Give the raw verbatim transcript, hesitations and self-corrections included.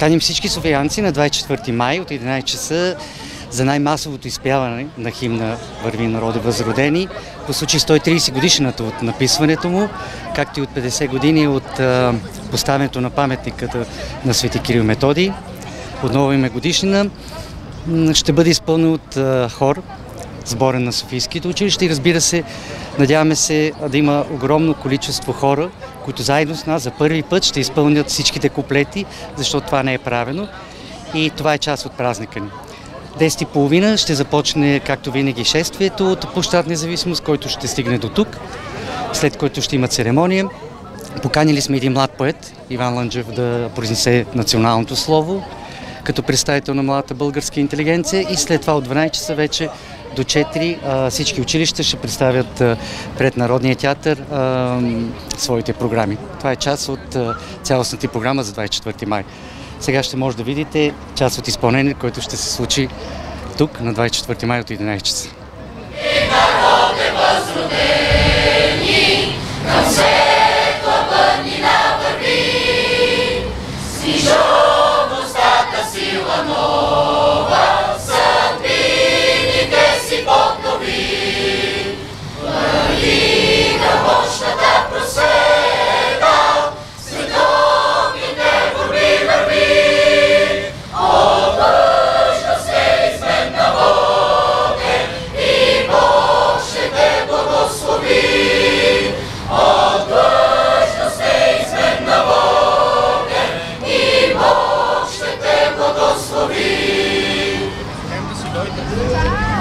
Каним всички софиянци на двадесет и четвърти май от единадесет часа за най-масовото изпяване на химна "Върви, народе възродени", по случай сто и тридесет годишната от написването му, както и от петдесет години от а, поставянето на паметниката на Свети Кирил Методий. Отново има годишнина. Ще бъде изпълнен от а, хор, сбора на Софийските училища и, разбира се, надяваме се да има огромно количество хора, които заедно с нас за първи път ще изпълнят всичките куплети, защото това не е правено и това е част от празника ни. десет и половина ще започне, както винаги, шествието от площад Независимост, който ще стигне до тук, след което ще има церемония. Поканили сме един млад поет, Иван Лънджев, да произнесе националното слово като представител на младата българска интелигенция и след това от дванадесет часа вече до четири всички училища ще представят пред Народния театър а, своите програми. Това е част от цялостната програма за двадесет и четвърти май. Сега ще може да видите част от изпълнението, което ще се случи тук на двадесет и четвърти май от единадесет часа. И народе възродени, към светла бъднина върви, снижовността сила нова, съдбините си поднови. Върви към мощната просвета, световните борби върви, от външност неизменна воден и Бог ще те благослови. От външност неизменна воден и Бог ще те благослови.